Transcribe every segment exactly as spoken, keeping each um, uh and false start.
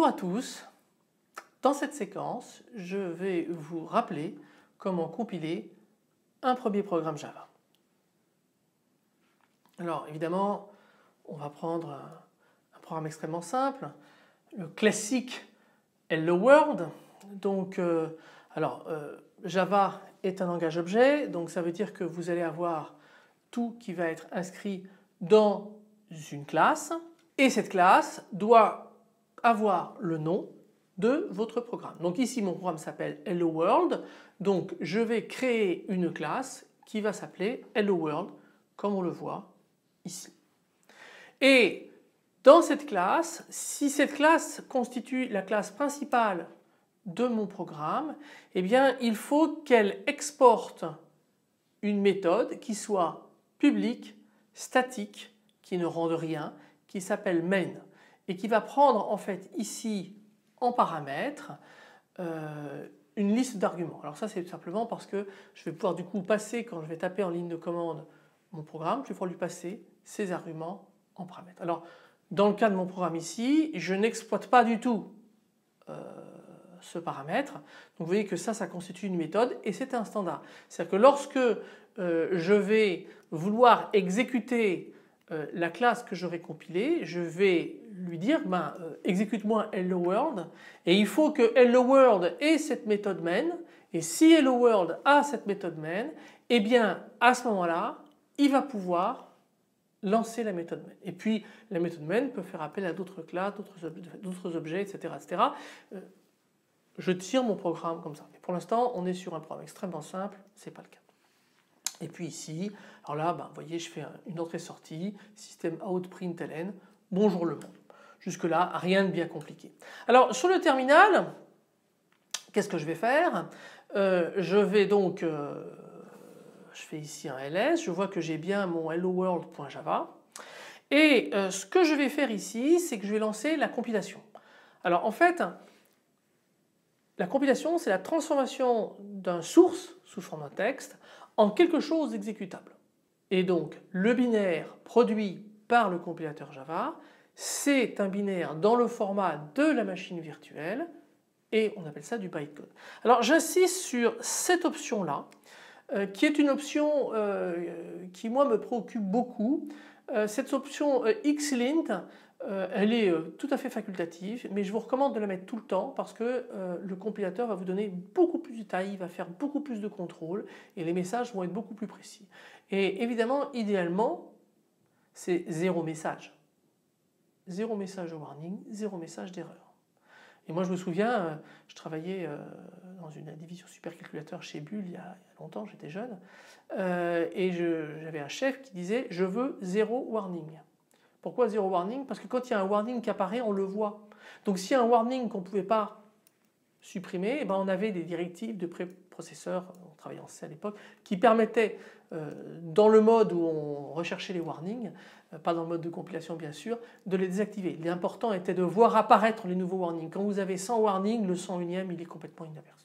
Bonjour à tous. Dans cette séquence, je vais vous rappeler comment compiler un premier programme Java. Alors évidemment, on va prendre un, un programme extrêmement simple, le classique Hello World. Donc, euh, alors euh, Java est un langage objet, donc ça veut dire que vous allez avoir tout qui va être inscrit dans une classe, et cette classe doit avoir le nom de votre programme. Donc ici mon programme s'appelle Hello World, donc je vais créer une classe qui va s'appeler Hello World comme on le voit ici. Et dans cette classe, si cette classe constitue la classe principale de mon programme, eh bien il faut qu'elle exporte une méthode qui soit publique, statique, qui ne rende rien, qui s'appelle main et qui va prendre en fait ici en paramètre euh, une liste d'arguments. Alors ça c'est tout simplement parce que je vais pouvoir du coup passer, quand je vais taper en ligne de commande mon programme, je vais pouvoir lui passer ces arguments en paramètre. Alors dans le cas de mon programme ici, je n'exploite pas du tout euh, ce paramètre. Donc vous voyez que ça, ça constitue une méthode et c'est un standard. C'est-à-dire que lorsque euh, je vais vouloir exécuter euh, la classe que j'aurai compilée, je vais lui dire ben, euh, exécute-moi Hello World et il faut que Hello World ait cette méthode main, et si Hello World a cette méthode main, eh bien à ce moment-là, il va pouvoir lancer la méthode main. Et puis la méthode main peut faire appel à d'autres classes, d'autres objets, et cetera, et cetera. Euh, je tire mon programme comme ça. Et pour l'instant, on est sur un programme extrêmement simple, ce n'est pas le cas. Et puis ici, alors là, ben, vous voyez, je fais une entrée-sortie, système out println, bonjour le monde. Jusque-là, rien de bien compliqué. Alors sur le terminal, qu'est-ce que je vais faire? euh, Je vais donc, euh, je fais ici un ls, je vois que j'ai bien mon hello world.java. Et euh, ce que je vais faire ici, c'est que je vais lancer la compilation. Alors en fait, la compilation, c'est la transformation d'un source sous forme de texte en quelque chose d'exécutable. Et donc le binaire produit par le compilateur Java, c'est un binaire dans le format de la machine virtuelle et on appelle ça du bytecode. Alors j'insiste sur cette option-là, euh, qui est une option euh, qui moi me préoccupe beaucoup. Euh, cette option euh, xlint, euh, elle est euh, tout à fait facultative, mais je vous recommande de la mettre tout le temps parce que euh, le compilateur va vous donner beaucoup plus de détails, il va faire beaucoup plus de contrôle et les messages vont être beaucoup plus précis. Et évidemment, idéalement, c'est zéro message. Zéro message de warning, zéro message d'erreur. Et moi je me souviens, je travaillais dans une division supercalculateur chez Bull il y a longtemps, j'étais jeune, et j'avais un chef qui disait je veux zéro warning. Pourquoi zéro warning? Parce que quand il y a un warning qui apparaît, on le voit. Donc s'il y a un warning qu'on ne pouvait pas supprimer, eh ben on avait des directives de préprocesseur, on travaillait en C à l'époque, qui permettaient, euh, dans le mode où on recherchait les warnings, euh, pas dans le mode de compilation bien sûr, de les désactiver. L'important était de voir apparaître les nouveaux warnings. Quand vous avez cent warnings, le cent unième il est complètement inaperçu.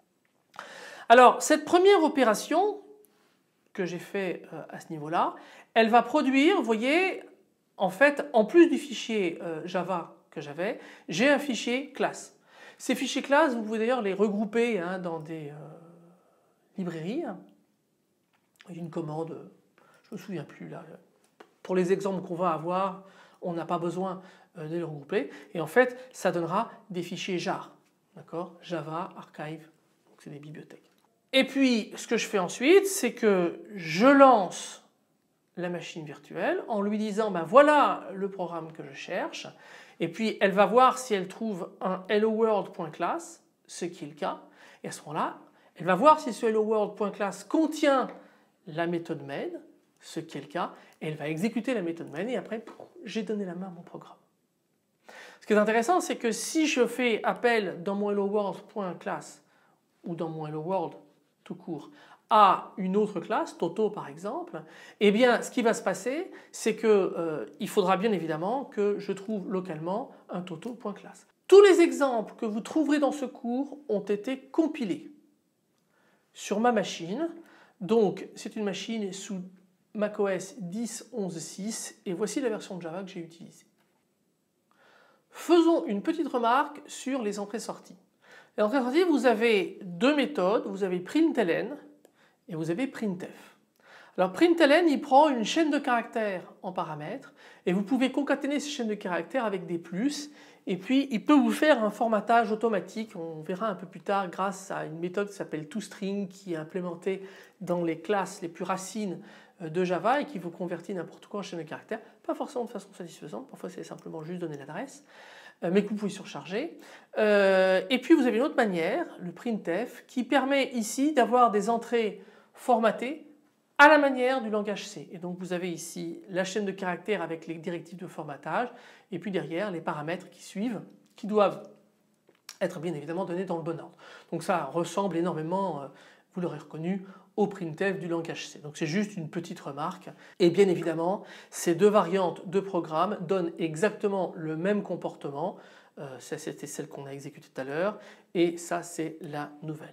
Alors cette première opération que j'ai fait euh, à ce niveau-là, elle va produire, vous voyez, en fait, en plus du fichier euh, Java que j'avais, j'ai un fichier classe. Ces fichiers classes, vous pouvez d'ailleurs les regrouper hein, dans des euh, librairies. Il y a une commande, je ne me souviens plus là. Pour les exemples qu'on va avoir, on n'a pas besoin euh, de les regrouper. Et en fait, ça donnera des fichiers jar. D'accord? Java, archive, c'est des bibliothèques. Et puis, ce que je fais ensuite, c'est que je lance la machine virtuelle en lui disant ben voilà le programme que je cherche. Et puis elle va voir si elle trouve un hello world.class, ce qui est le cas, et à ce moment-là, elle va voir si ce hello world.class contient la méthode main, ce qui est le cas, et elle va exécuter la méthode main et après j'ai donné la main à mon programme. Ce qui est intéressant, c'est que si je fais appel dans mon hello world.class ou dans mon hello world tout court à une autre classe, Toto par exemple, eh bien ce qui va se passer, c'est qu'il euh, faudra bien évidemment que je trouve localement un Toto.class. Tous les exemples que vous trouverez dans ce cours ont été compilés sur ma machine. Donc c'est une machine sous macOS dix point onze point six et voici la version de Java que j'ai utilisée. faisons une petite remarque sur les entrées-sorties. Les entrées-sorties, vous avez deux méthodes, vous avez println et vous avez printf. Alors println, il prend une chaîne de caractères en paramètres et vous pouvez concaténer ces chaînes de caractères avec des plus et puis il peut vous faire un formatage automatique, on verra un peu plus tard grâce à une méthode qui s'appelle toString qui est implémentée dans les classes les plus racines de Java et qui vous convertit n'importe quoi en chaîne de caractères, pas forcément de façon satisfaisante, parfois c'est simplement juste donner l'adresse, mais que vous pouvez surcharger. Et puis vous avez une autre manière, le printf, qui permet ici d'avoir des entrées formatées à la manière du langage C. Et donc vous avez ici la chaîne de caractères avec les directives de formatage et puis derrière les paramètres qui suivent, qui doivent être bien évidemment donnés dans le bon ordre. Donc ça ressemble énormément, vous l'aurez reconnu, au printf du langage C. Donc c'est juste une petite remarque. Et bien évidemment, ces deux variantes de programme donnent exactement le même comportement. Euh, ça c'était celle qu'on a exécutée tout à l'heure et ça c'est la nouvelle.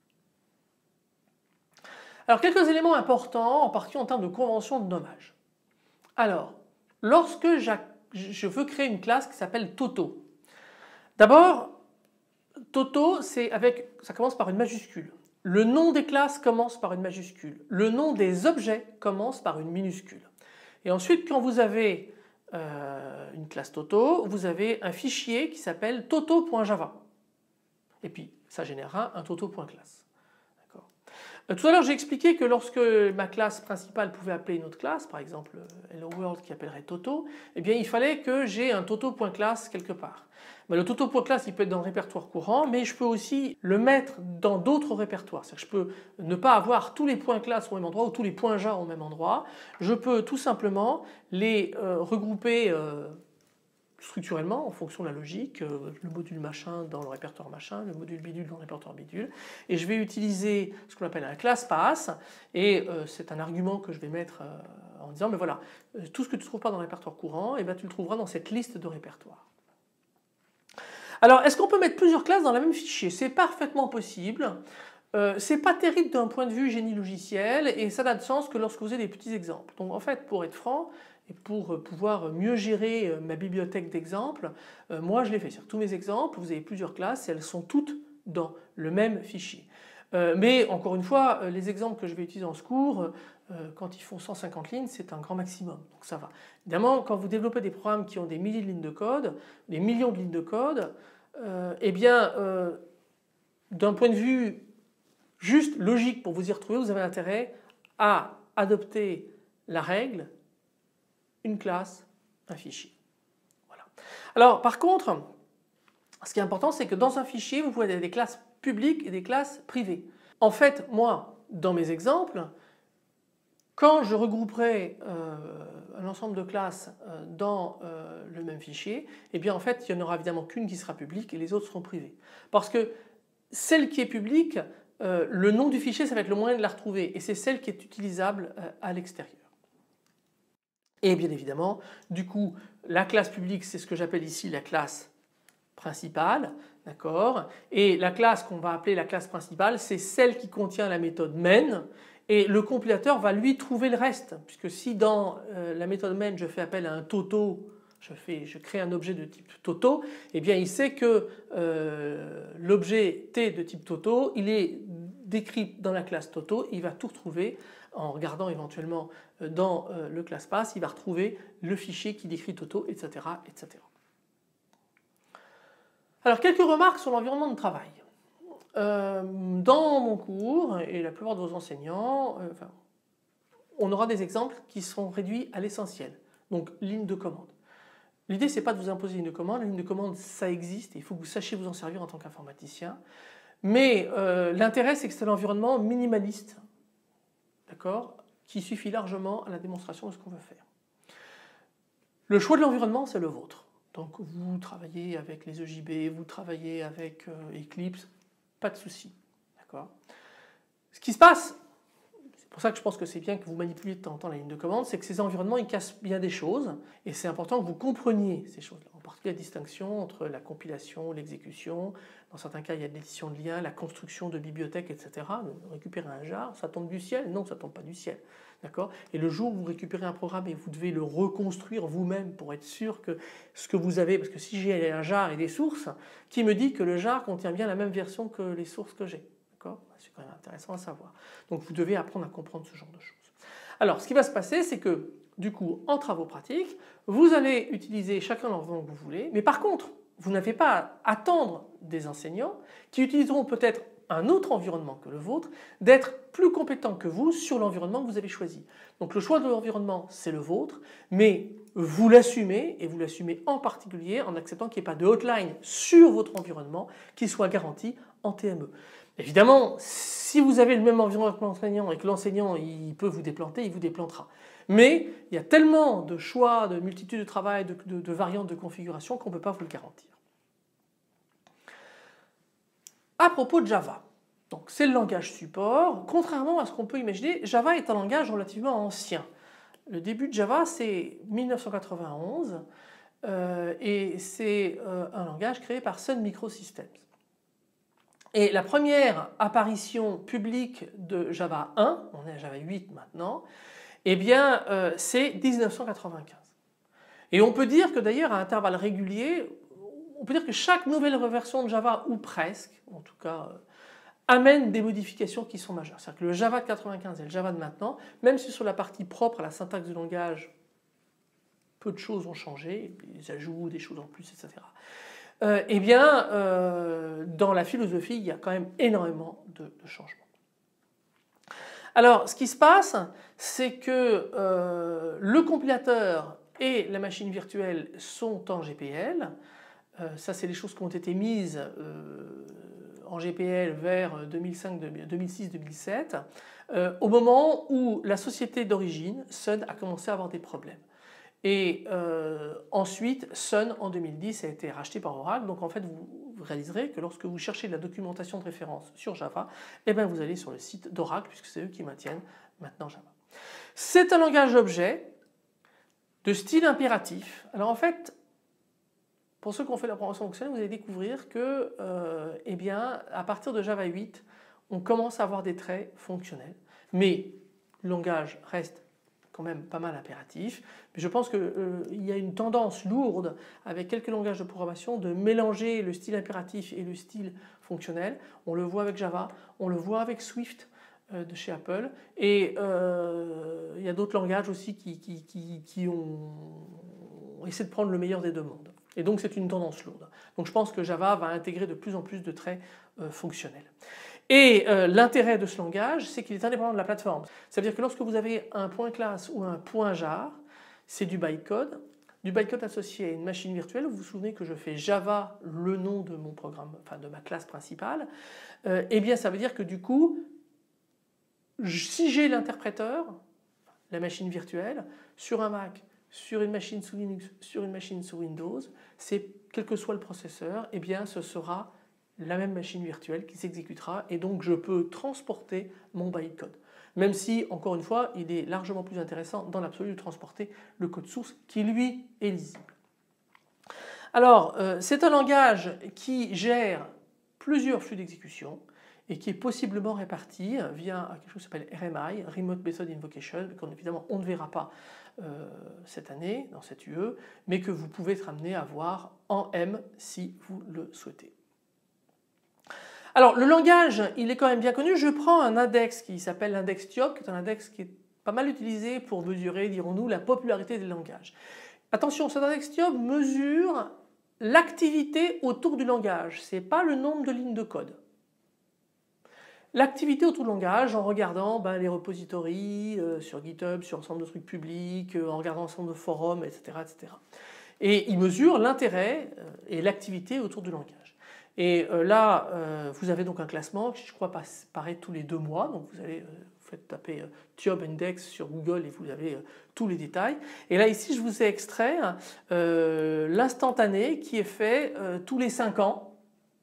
Alors quelques éléments importants en particulier en termes de convention de nommage. Alors lorsque je veux créer une classe qui s'appelle Toto, d'abord Toto c'est avec, ça commence par une majuscule. Le nom des classes commence par une majuscule. Le nom des objets commence par une minuscule. Et ensuite quand vous avez euh, une classe Toto, vous avez un fichier qui s'appelle toto.java. Et puis ça générera un toto.classe. Tout à l'heure j'ai expliqué que lorsque ma classe principale pouvait appeler une autre classe, par exemple Hello World qui appellerait Toto, eh bien il fallait que j'ai un toto.class quelque part. Mais le toto.class il peut être dans le répertoire courant, mais je peux aussi le mettre dans d'autres répertoires. C'est-à-dire que je peux ne pas avoir tous les points classe au même endroit ou tous les points jar au même endroit. Je peux tout simplement les euh, regrouper euh, structurellement en fonction de la logique, euh, le module machin dans le répertoire machin, le module bidule dans le répertoire bidule, et je vais utiliser ce qu'on appelle un class pass, et euh, c'est un argument que je vais mettre euh, en disant mais voilà, tout ce que tu ne trouves pas dans le répertoire courant, et bien tu le trouveras dans cette liste de répertoires. Alors est-ce qu'on peut mettre plusieurs classes dans le même fichier? C'est parfaitement possible. Euh, c'est pas terrible d'un point de vue génie logiciel et ça n'a de sens que lorsque vous avez des petits exemples. Donc en fait pour être franc, et pour pouvoir mieux gérer ma bibliothèque d'exemples, euh, moi je l'ai fait sur tous mes exemples, vous avez plusieurs classes et elles sont toutes dans le même fichier. Euh, mais encore une fois, les exemples que je vais utiliser en ce cours, euh, quand ils font cent cinquante lignes, c'est un grand maximum, donc ça va. Évidemment, quand vous développez des programmes qui ont des milliers de lignes de code, des millions de lignes de code, euh, eh bien, euh, d'un point de vue juste logique pour vous y retrouver, vous avez intérêt à adopter la règle une classe, un fichier. Voilà. Alors par contre, ce qui est important c'est que dans un fichier vous pouvez avoir des classes publiques et des classes privées. En fait moi dans mes exemples, quand je regrouperai euh, un ensemble de classes euh, dans euh, le même fichier, eh bien en fait il n'y en aura évidemment qu'une qui sera publique et les autres seront privées. Parce que celle qui est publique, euh, le nom du fichier ça va être le moyen de la retrouver et c'est celle qui est utilisable euh, à l'extérieur. Et bien évidemment, du coup, la classe publique, c'est ce que j'appelle ici la classe principale, d'accord? Et la classe qu'on va appeler la classe principale, c'est celle qui contient la méthode main, et le compilateur va lui trouver le reste, puisque si dans euh, la méthode main je fais appel à un toto, je, fais, je crée un objet de type toto, eh bien il sait que euh, l'objet T de type toto, il est décrit dans la classe toto, il va tout retrouver en regardant éventuellement dans le class pass, il va retrouver le fichier qui décrit Toto, et cetera, et cetera. Alors quelques remarques sur l'environnement de travail. Euh, dans mon cours et la plupart de vos enseignants, euh, enfin, on aura des exemples qui sont réduits à l'essentiel. Donc ligne de commande. L'idée c'est pas de vous imposer une ligne de commande, la ligne de commande ça existe et il faut que vous sachiez vous en servir en tant qu'informaticien. Mais euh, l'intérêt c'est que c'est l'environnement minimaliste, d'accord, qui suffit largement à la démonstration de ce qu'on veut faire. Le choix de l'environnement, c'est le vôtre. Donc vous travaillez avec les E J B, vous travaillez avec euh, Eclipse, pas de souci. D'accord. Ce qui se passe, c'est pour ça que je pense que c'est bien que vous manipuliez de temps en temps la ligne de commande, c'est que ces environnements ils cassent bien des choses et c'est important que vous compreniez ces choses-là. En particulier la distinction entre la compilation, l'exécution, dans certains cas il y a de l'édition de liens, la construction de bibliothèques, et cetera. Récupérer un jar, ça tombe du ciel? Non, ça ne tombe pas du ciel. D'accord? Et le jour où vous récupérez un programme et vous devez le reconstruire vous-même pour être sûr que ce que vous avez, parce que si j'ai un jar et des sources, qui me dit que le jar contient bien la même version que les sources que j'ai? D'accord? C'est quand même intéressant à savoir. Donc vous devez apprendre à comprendre ce genre de choses. Alors ce qui va se passer, c'est que du coup en travaux pratiques, vous allez utiliser chacun l'environnement que vous voulez, mais par contre vous n'avez pas à attendre des enseignants qui utiliseront peut-être un autre environnement que le vôtre, d'être plus compétents que vous sur l'environnement que vous avez choisi. Donc le choix de l'environnement, c'est le vôtre, mais vous l'assumez, et vous l'assumez en particulier en acceptant qu'il n'y ait pas de hotline sur votre environnement qui soit garanti en T M E. Évidemment, si vous avez le même environnement que l'enseignant et que l'enseignant il peut vous déplanter, il vous déplantera. Mais il y a tellement de choix, de multitudes de travail, de, de, de variantes de configuration qu'on ne peut pas vous le garantir. À propos de Java, donc c'est le langage support. Contrairement à ce qu'on peut imaginer, Java est un langage relativement ancien. Le début de Java, c'est mille neuf cent quatre-vingt-onze euh, et c'est euh, un langage créé par Sun Microsystems. Et la première apparition publique de Java un, on est à Java huit maintenant, eh bien euh, c'est mille neuf cent quatre-vingt-quinze. Et on peut dire que d'ailleurs à intervalles réguliers, on peut dire que chaque nouvelle version de Java, ou presque, en tout cas, euh, amène des modifications qui sont majeures. C'est-à-dire que le Java de quatre-vingt-quinze et le Java de maintenant, même si sur la partie propre à la syntaxe du langage, peu de choses ont changé, des ajouts, des choses en plus, et cetera. Euh, eh bien, euh, dans la philosophie, il y a quand même énormément de, de changements. Alors, ce qui se passe, c'est que euh, le compilateur et la machine virtuelle sont en G P L. Euh, ça, c'est les choses qui ont été mises euh, en G P L vers deux mille cinq, deux mille six, deux mille sept, euh, au moment où la société d'origine, Sun, a commencé à avoir des problèmes. Et euh, ensuite, Sun, en deux mille dix, a été racheté par Oracle. Donc en fait, vous réaliserez que lorsque vous cherchez de la documentation de référence sur Java, eh bien, vous allez sur le site d'Oracle, puisque c'est eux qui maintiennent maintenant Java. C'est un langage objet de style impératif. Alors en fait, pour ceux qui ont fait la programmation fonctionnelle, vous allez découvrir que, euh, eh bien, à partir de Java huit, on commence à avoir des traits fonctionnels. Mais le langage reste quand même pas mal impératif. Mais je pense qu'il euh, y a une tendance lourde avec quelques langages de programmation de mélanger le style impératif et le style fonctionnel. On le voit avec Java, on le voit avec Swift euh, de chez Apple. Et euh, il y a d'autres langages aussi qui, qui, qui, qui ont essayé de prendre le meilleur des deux mondes. Et donc c'est une tendance lourde. Donc je pense que Java va intégrer de plus en plus de traits euh, fonctionnels. Et euh, l'intérêt de ce langage, c'est qu'il est indépendant de la plateforme. C'est-à-dire que lorsque vous avez un point classe ou un point jar, c'est du bytecode. Du bytecode associé à une machine virtuelle. Vous vous souvenez que je fais Java le nom de mon programme, enfin de ma classe principale. Euh, eh bien ça veut dire que du coup, si j'ai l'interpréteur, la machine virtuelle, sur un Mac, sur une machine sous Linux, sur une machine sous Windows, c'est quel que soit le processeur, eh bien ce sera la même machine virtuelle qui s'exécutera et donc je peux transporter mon bytecode. Même si, encore une fois, il est largement plus intéressant dans l'absolu de transporter le code source qui lui est lisible. Alors, euh, c'est un langage qui gère plusieurs flux d'exécution et qui est possiblement réparti via quelque chose qui s'appelle R M I, Remote Method Invocation, qu'évidemment on ne verra pas euh, cette année dans cette U E, mais que vous pouvez être amené à voir en M si vous le souhaitez. Alors le langage, il est quand même bien connu. Je prends un index qui s'appelle l'index TIOP, qui est un index qui est pas mal utilisé pour mesurer, dirons-nous, la popularité des langages. Attention, cet index TIOP mesure l'activité autour du langage, ce n'est pas le nombre de lignes de code. L'activité autour du langage en regardant ben, les repositories euh, sur GitHub, sur ensemble de trucs publics, euh, en regardant ensemble de forums, et cetera, et cetera. Et il mesure l'intérêt euh, et l'activité autour du langage. Et euh, là, euh, vous avez donc un classement qui, je crois, passe, paraît tous les deux mois. Donc vous allez, euh, vous faites taper euh, TIOP Index sur Google et vous avez euh, tous les détails. Et là, ici, je vous ai extrait euh, l'instantané qui est fait euh, tous les cinq ans.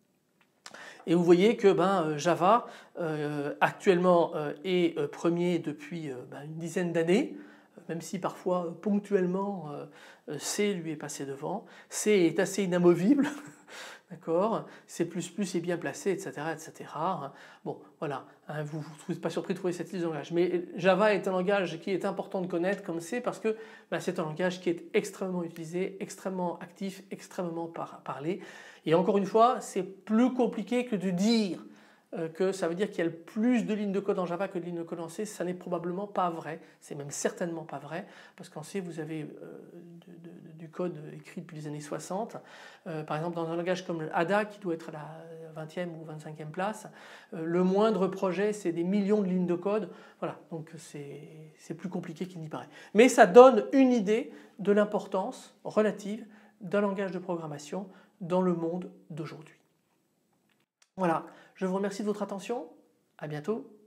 Et vous voyez que ben, Java euh, actuellement euh, est euh, premier depuis euh, ben, une dizaine d'années, même si parfois euh, ponctuellement euh, C lui est passé devant. C est assez inamovible. d'accord, C plus plus est bien placé, et cetera, et cetera. Bon, voilà, hein, vous ne serez pas surpris de trouver cette liste de langages. Mais Java est un langage qui est important de connaître comme C parce que ben, c'est un langage qui est extrêmement utilisé, extrêmement actif, extrêmement par parlé. Et encore une fois, c'est plus compliqué que de dire que ça veut dire qu'il y a plus de lignes de code en Java que de lignes de code en C. Ça n'est probablement pas vrai, c'est même certainement pas vrai, parce qu'en C vous avez euh, de, de, du code écrit depuis les années soixante. Euh, par exemple dans un langage comme A D A qui doit être à la vingtième ou vingt-cinquième place, euh, le moindre projet c'est des millions de lignes de code. Voilà, donc c'est plus compliqué qu'il n'y paraît. Mais ça donne une idée de l'importance relative d'un langage de programmation dans le monde d'aujourd'hui. Voilà, je vous remercie de votre attention, à bientôt.